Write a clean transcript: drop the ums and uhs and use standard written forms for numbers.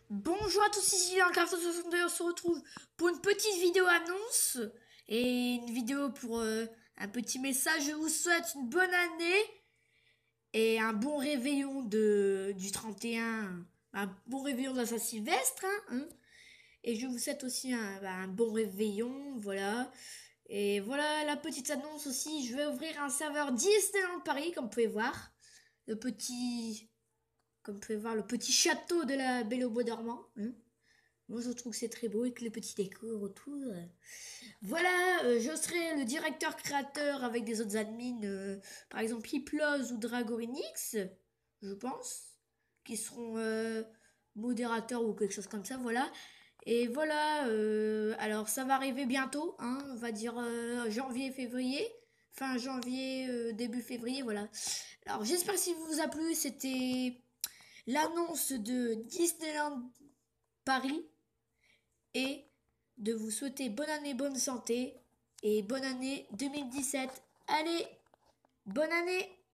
Bonjour à tous, ici Carte62, on se retrouve pour une petite vidéo annonce et une vidéo pour un petit message. Je vous souhaite une bonne année et un bon réveillon du 31, un bon réveillon de la Saint-Sylvestre. Et je vous souhaite aussi un bon réveillon, voilà. Et voilà la petite annonce aussi, je vais ouvrir un serveur Disneyland Paris, comme vous pouvez voir. Le petit, Comme vous pouvez voir, le petit château de la Belle au Bois dormant. Moi, je trouve que c'est très beau avec les petits décors autour. Voilà, je serai le directeur créateur avec des autres admins, par exemple Hiplos ou Dragorinix, je pense, qui seront modérateurs ou quelque chose comme ça, voilà. Et voilà, alors ça va arriver bientôt, on va dire janvier, février, fin janvier, début février, voilà. Alors j'espère que ça vous a plu, c'était l'annonce de Disneyland Paris et de vous souhaiter bonne année, bonne santé et bonne année 2017. Allez, bonne année!